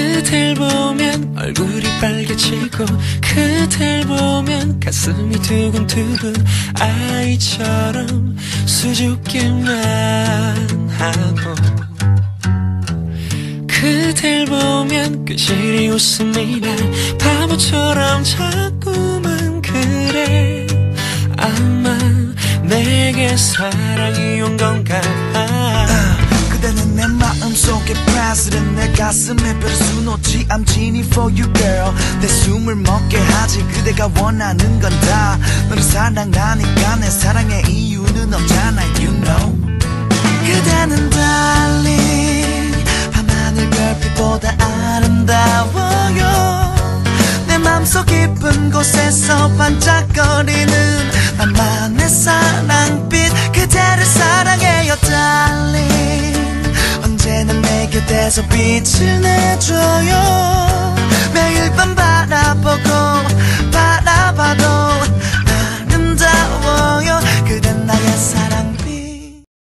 그댈 보면 얼굴이 빨개지고 그댈 보면 가슴이 두근두근 아이처럼 수줍기만 하고 그댈 보면 끈질이 웃음이 날 바보처럼 자꾸만 그래 아마 내게 사랑이 온 건가 그대는 내 마음속에 president 내 가슴에 별 수놓지 I'm genie for you girl 내 숨을 멎게 하지 그대가 원하는 건 다 너를 사랑하니까 내 사랑의 이유는 없잖아 you know 그대는 darling 밤하늘 별빛보다 아름다워요 내 맘속 깊은 곳에서 반짝거리는 나만의 사랑빛 그대를 사랑해요 darling 언제나 내 곁에서 빛을 내줘요 매일 밤 바라보고